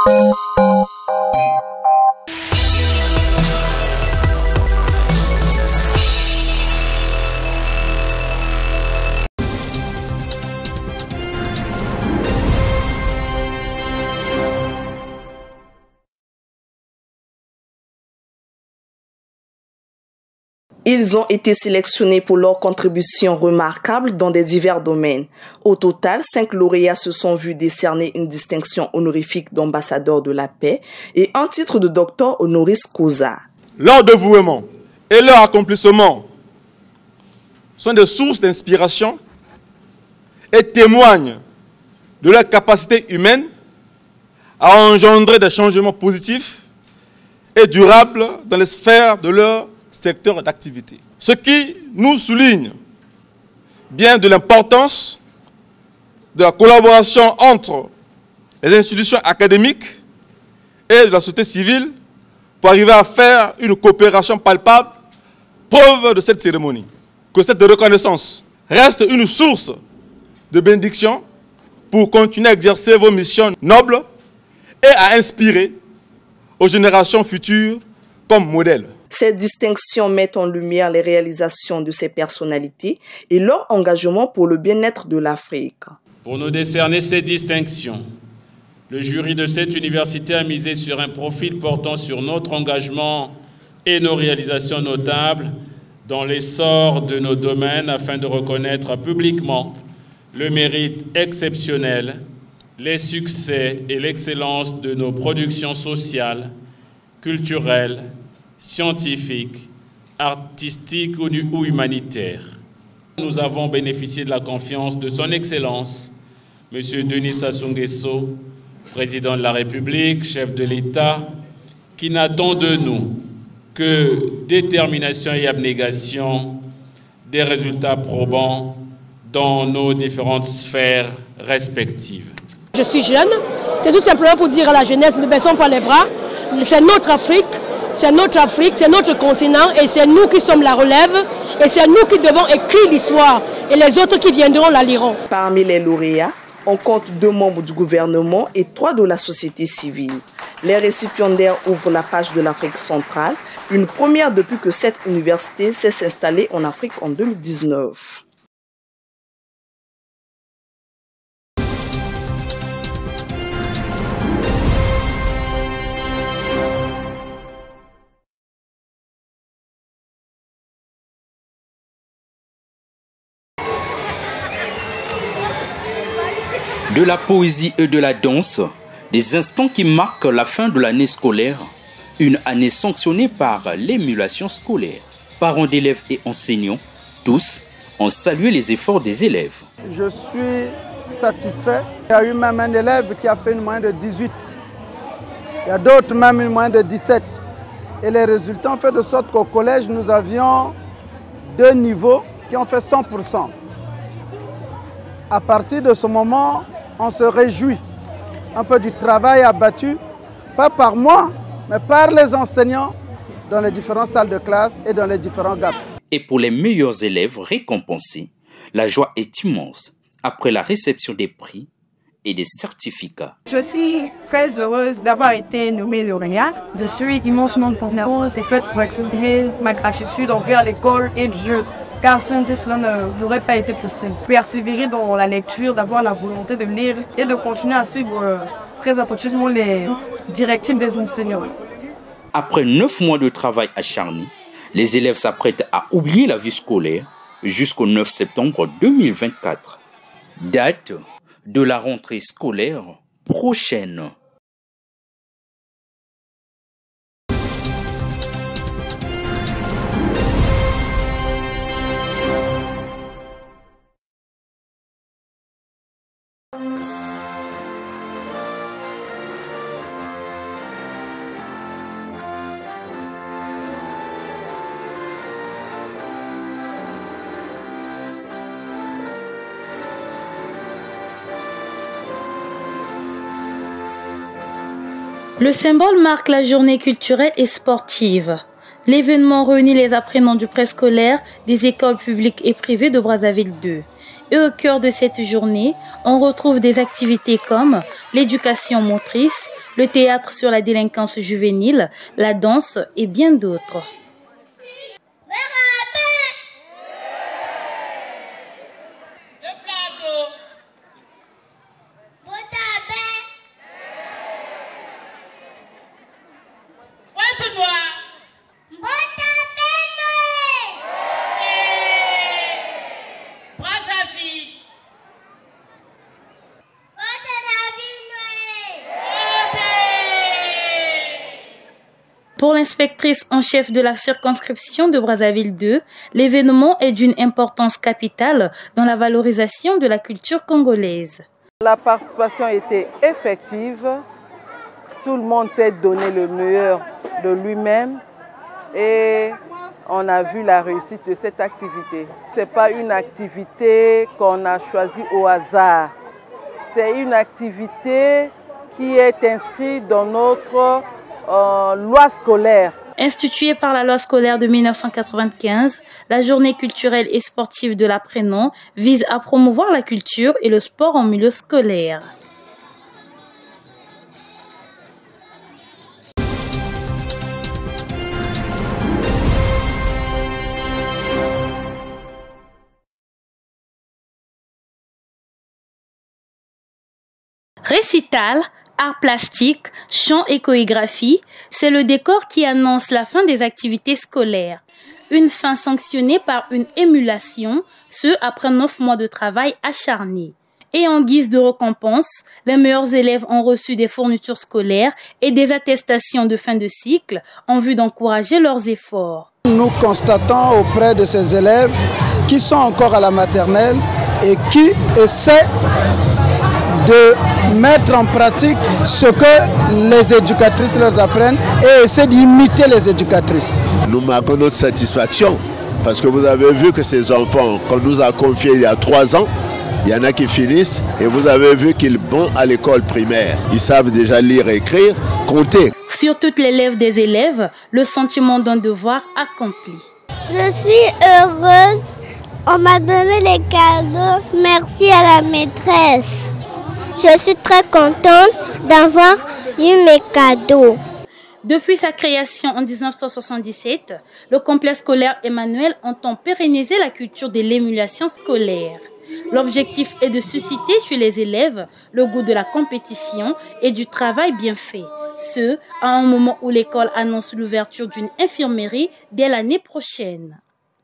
Ils ont été sélectionnés pour leurs contributions remarquables dans des divers domaines. Au total, 5 lauréats se sont vus décerner une distinction honorifique d'ambassadeur de la paix et un titre de docteur honoris causa. Leur dévouement et leur accomplissement sont des sources d'inspiration et témoignent de leur capacité humaine à engendrer des changements positifs et durables dans les sphères de leur secteur d'activité. Ce qui nous souligne bien de l'importance de la collaboration entre les institutions académiques et de la société civile pour arriver à faire une coopération palpable, preuve de cette cérémonie. Que cette reconnaissance reste une source de bénédiction pour continuer à exercer vos missions nobles et à inspirer aux générations futures comme modèle. Ces distinctions mettent en lumière les réalisations de ces personnalités et leur engagement pour le bien-être de l'Afrique. Pour nous décerner ces distinctions, le jury de cette université a misé sur un profil portant sur notre engagement et nos réalisations notables dans l'essor de nos domaines afin de reconnaître publiquement le mérite exceptionnel, les succès et l'excellence de nos productions sociales, culturelles, scientifiques, artistiques ou humanitaires. Nous avons bénéficié de la confiance de son Excellence, M. Denis Sassou Nguesso, président de la République, chef de l'État, qui n'attend de nous que détermination et abnégation, des résultats probants dans nos différentes sphères respectives. Je suis jeune, c'est tout simplement pour dire à la jeunesse, ne baissons pas les bras, c'est notre Afrique. C'est notre Afrique, c'est notre continent et c'est nous qui sommes la relève et c'est nous qui devons écrire l'histoire et les autres qui viendront la liront. Parmi les lauréats, on compte 2 membres du gouvernement et 3 de la société civile. Les récipiendaires ouvrent la page de l'Afrique centrale, une première depuis que cette université s'est installée en Afrique en 2019. De la poésie et de la danse, des instants qui marquent la fin de l'année scolaire, une année sanctionnée par l'émulation scolaire. Parents d'élèves et enseignants, tous ont salué les efforts des élèves. Je suis satisfait. Il y a eu même un élève qui a fait une moyenne de 18. Il y a d'autres même une moyenne de 17. Et les résultats ont fait de sorte qu'au collège, nous avions 2 niveaux qui ont fait 100%. À partir de ce moment, on se réjouit un peu du travail abattu, pas par moi, mais par les enseignants dans les différentes salles de classe et dans les différents GAP. Et pour les meilleurs élèves récompensés, la joie est immense après la réception des prix et des certificats. Je suis très heureuse d'avoir été nommée lauréat. Je suis immensement contente et faite pour exprimer ma gratitude envers l'école et Dieu. Car sans cela n'aurait pas été possible. Persévérer dans la lecture, d'avoir la volonté de lire et de continuer à suivre très attentivement les directives des enseignants. Après 9 mois de travail acharné, les élèves s'apprêtent à oublier la vie scolaire jusqu'au 9 septembre 2024. Date de la rentrée scolaire prochaine. Le symbole marque la journée culturelle et sportive. L'événement réunit les apprenants du préscolaire des écoles publiques et privées de Brazzaville 2. Et au cœur de cette journée, on retrouve des activités comme l'éducation motrice, le théâtre sur la délinquance juvénile, la danse et bien d'autres. Pour l'inspectrice en chef de la circonscription de Brazzaville 2, l'événement est d'une importance capitale dans la valorisation de la culture congolaise. La participation était effective, tout le monde s'est donné le meilleur de lui-même et on a vu la réussite de cette activité. Ce n'est pas une activité qu'on a choisie au hasard, c'est une activité qui est inscrite dans notre loi scolaire. Instituée par la loi scolaire de 1995, la journée culturelle et sportive de l'apprenant vise à promouvoir la culture et le sport en milieu scolaire. Récital, art plastique, chant et chorégraphie, c'est le décor qui annonce la fin des activités scolaires. Une fin sanctionnée par une émulation, ce après 9 mois de travail acharné. Et en guise de récompense, les meilleurs élèves ont reçu des fournitures scolaires et des attestations de fin de cycle en vue d'encourager leurs efforts. Nous constatons auprès de ces élèves qui sont encore à la maternelle et qui essaient de mettre en pratique ce que les éducatrices leur apprennent et essaient d'imiter les éducatrices. Nous marquons notre satisfaction parce que vous avez vu que ces enfants qu'on nous a confiés il y a 3 ans, il y en a qui finissent et vous avez vu qu'ils vont à l'école primaire. Ils savent déjà lire, écrire, compter. Sur toutes les lèvres des élèves, le sentiment d'un devoir accompli. Je suis heureuse, on m'a donné les cadeaux, merci à la maîtresse. Je suis très contente d'avoir eu mes cadeaux. Depuis sa création en 1977, le complexe scolaire Emmanuel entend pérenniser la culture de l'émulation scolaire. L'objectif est de susciter chez les élèves le goût de la compétition et du travail bien fait. Ce, à un moment où l'école annonce l'ouverture d'une infirmerie dès l'année prochaine.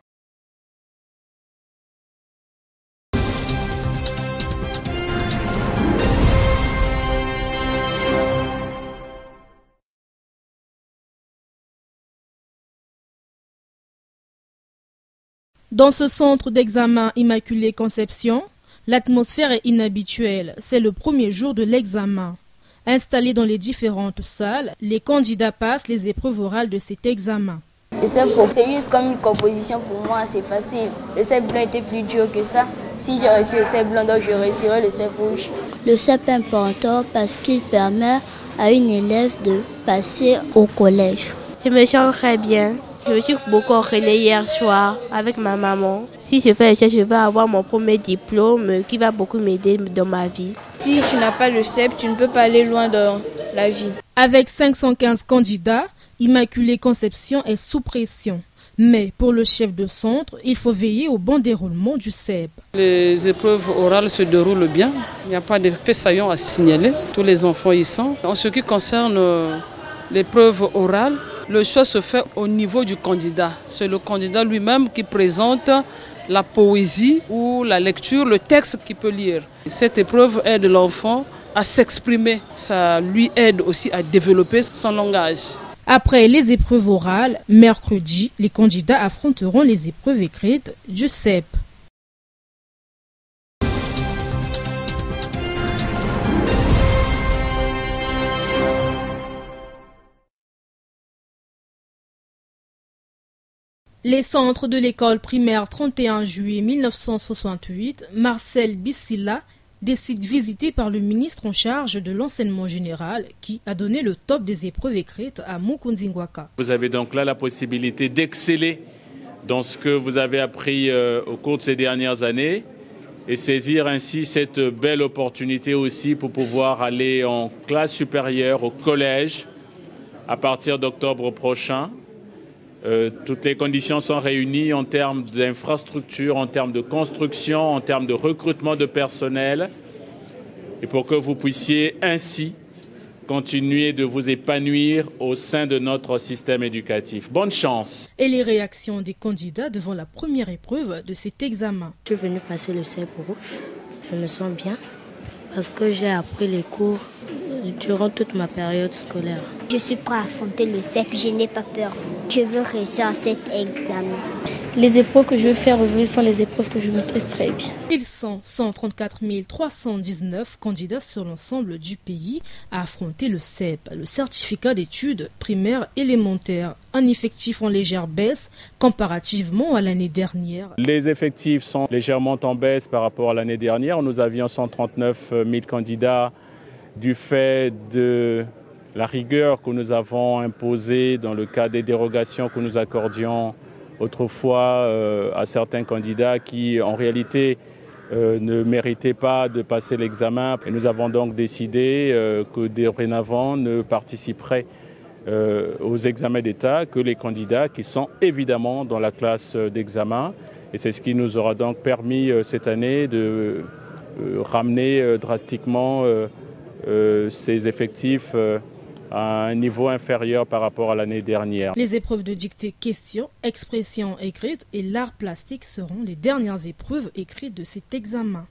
Dans ce centre d'examen Immaculée Conception, l'atmosphère est inhabituelle. C'est le premier jour de l'examen. Installés dans les différentes salles, les candidats passent les épreuves orales de cet examen. C'est juste comme une composition pour moi, c'est facile. Le CEP blanc était plus dur que ça. Si j'ai réussi le CEP blanc, donc je réussirai le CEP rouge. Le CEP est important parce qu'il permet à une élève de passer au collège. Je me sens très bien. Je me suis beaucoup entraînée hier soir avec ma maman. Si je fais ça, je vais avoir mon premier diplôme qui va beaucoup m'aider dans ma vie. Si tu n'as pas le CEP, tu ne peux pas aller loin dans la vie. Avec 515 candidats, Immaculée Conception est sous pression. Mais pour le chef de centre, il faut veiller au bon déroulement du CEP. Les épreuves orales se déroulent bien. Il n'y a pas de faits saillants à signaler. Tous les enfants y sont. En ce qui concerne l'épreuve orale, le choix se fait au niveau du candidat. C'est le candidat lui-même qui présente la poésie ou la lecture, le texte qu'il peut lire. Cette épreuve aide l'enfant à s'exprimer. Ça lui aide aussi à développer son langage. Après les épreuves orales, mercredi, les candidats affronteront les épreuves écrites du CEP. Les centres de l'école primaire 31 juillet 1968, Marcel Bissila, des sites visités par le ministre en charge de l'enseignement général qui a donné le top des épreuves écrites à Mukundingwaka. Vous avez donc là la possibilité d'exceller dans ce que vous avez appris au cours de ces dernières années et saisir ainsi cette belle opportunité aussi pour pouvoir aller en classe supérieure au collège à partir d'octobre prochain. Toutes les conditions sont réunies en termes d'infrastructures, en termes de construction, en termes de recrutement de personnel, et pour que vous puissiez ainsi continuer de vous épanouir au sein de notre système éducatif. Bonne chance. Et les réactions des candidats devant la première épreuve de cet examen. Je suis venu passer le CEP rouge. Je me sens bien parce que j'ai appris les cours durant toute ma période scolaire. Je suis prêt à affronter le CEP, je n'ai pas peur. Je veux réussir à cet examen. Les épreuves que je vais faire aujourd'hui sont les épreuves que je maîtrise très bien. Ils sont 134 319 candidats sur l'ensemble du pays à affronter le CEP, le certificat d'études primaires élémentaires, un effectif en légère baisse comparativement à l'année dernière. Les effectifs sont légèrement en baisse par rapport à l'année dernière. Nous avions 139 000 candidats du fait de la rigueur que nous avons imposée dans le cas des dérogations que nous accordions autrefois à certains candidats qui en réalité ne méritaient pas de passer l'examen. Et nous avons donc décidé que dorénavant ne participeraient aux examens d'État que les candidats qui sont évidemment dans la classe d'examen. Et c'est ce qui nous aura donc permis cette année de ramener drastiquement ces effectifs à un niveau inférieur par rapport à l'année dernière. Les épreuves de dictée questions, expression écrite et l'art plastique seront les dernières épreuves écrites de cet examen.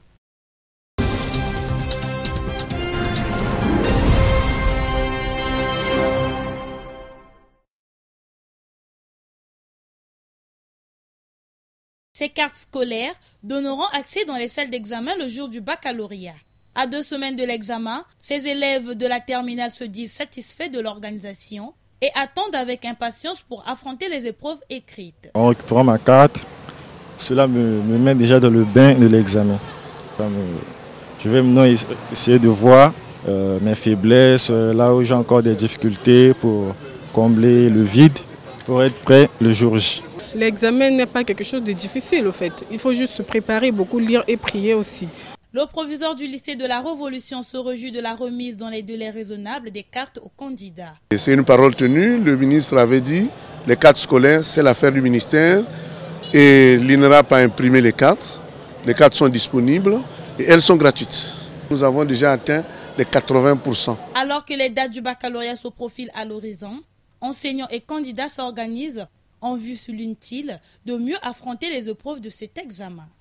Ces cartes scolaires donneront accès dans les salles d'examen le jour du baccalauréat. À 2 semaines de l'examen, ces élèves de la terminale se disent satisfaits de l'organisation et attendent avec impatience pour affronter les épreuves écrites. En récupérant ma carte, cela me met déjà dans le bain de l'examen. Je vais maintenant essayer de voir mes faiblesses, là où j'ai encore des difficultés pour combler le vide, pour être prêt le jour J. L'examen n'est pas quelque chose de difficile au fait. Il faut juste se préparer, beaucoup lire et prier aussi. Le proviseur du lycée de la Révolution se réjouit de la remise dans les délais raisonnables des cartes aux candidats. C'est une parole tenue. Le ministre avait dit les cartes scolaires, c'est l'affaire du ministère et l'INRA n'a pas imprimé les cartes. Les cartes sont disponibles et elles sont gratuites. Nous avons déjà atteint les 80%. Alors que les dates du baccalauréat se profilent à l'horizon, enseignants et candidats s'organisent en vue, souligne-t-il, de mieux affronter les épreuves de cet examen.